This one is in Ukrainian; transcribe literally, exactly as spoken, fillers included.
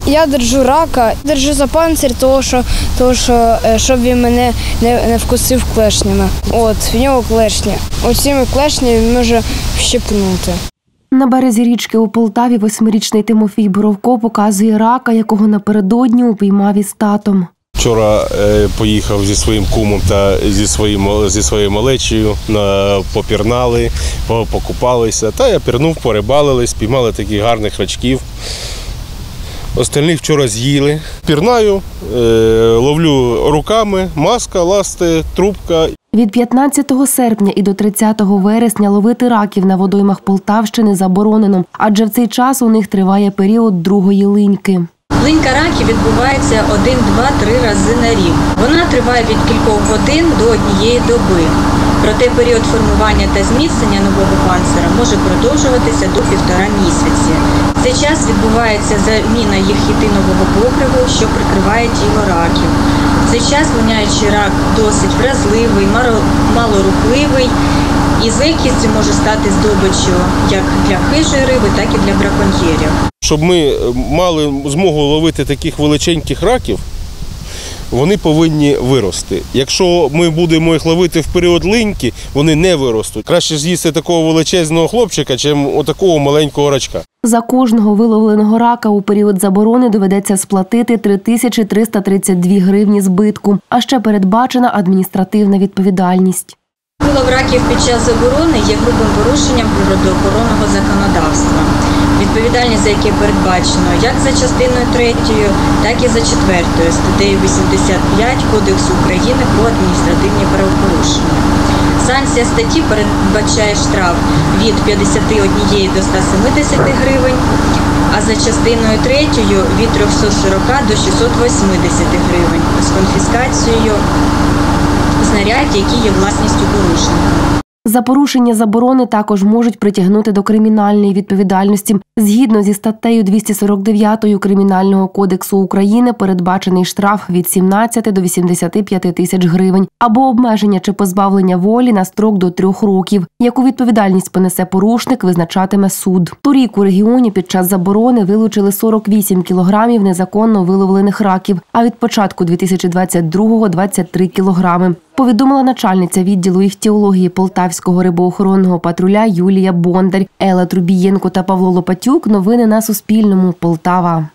Я держу рака, держу за панцир, тому що, тому що щоб він мене не, не вкусив клешнями. От, в нього клешні. Оціми клешнями він може вщипнути. На березі річки у Полтаві восьмирічний Тимофій Боровко показує рака, якого напередодні упіймав із татом. Вчора е, поїхав зі своїм кумом та зі, своїм, зі своєю малечею, на, попірнали, покупалися. Та я пірнув, порибалили, спіймали таких гарних рачків. Остальних вчора з'їли. Пірнаю, е, ловлю руками, маска, ласти, трубка. Від п'ятнадцятого серпня і до тридцятого вересня ловити раків на водоймах Полтавщини заборонено, адже в цей час у них триває період другої линьки. Линька раків відбувається один, два, три рази на рік. Вона триває від кількох годин до однієї доби. Проте період формування та зміцнення нового панцира може продовжуватися до півтора місяці. В цей час відбувається заміна їх хітинового покриву, що прикриває тіло раків. В цей час линяючий рак досить вразливий, малорухливий і з легкістю може стати здобиччю як для хижої риби, так і для браконьєрів. Щоб ми мали змогу ловити таких величеньких раків, вони повинні вирости. Якщо ми будемо їх ловити в період линьки, вони не виростуть. Краще з'їсти такого величезного хлопчика, чим отакого маленького рачка. За кожного виловленого рака у період заборони доведеться сплатити три тисячі триста тридцять дві гривні збитку, а ще передбачена адміністративна відповідальність. Вилов раків під час заборони є грубим порушенням природоохоронного законодавства, відповідальність за яке передбачено як за частиною третьою, так і за четвертою статтею вісімдесят п'ять Кодексу України про адміністративні правопорушення. Санкція статті передбачає штраф від п'ятдесяти однієї до ста семидесяти гривень, а за частиною третьою від трьохсот сорока до шістсот восьмидесяти гривень з конфіскацією знарядь, які є власністю порушника. За порушення заборони також можуть притягнути до кримінальної відповідальності. Згідно зі статтею двісті сорок дев'ять Кримінального кодексу України передбачений штраф від сімнадцяти до вісімдесяти п'яти тисяч гривень або обмеження чи позбавлення волі на строк до трьох років. Яку відповідальність понесе порушник, визначатиме суд. Торік у регіоні під час заборони вилучили сорок вісім кілограмів незаконно виловлених раків, а від початку дві тисячі двадцять другого – двадцять три кілограми. Повідомила начальниця відділу іхтіології Полтавського рибоохоронного патруля Юлія Бондар. Елла Трубієнко та Павло Лопатюк. Новини на Суспільному. Полтава.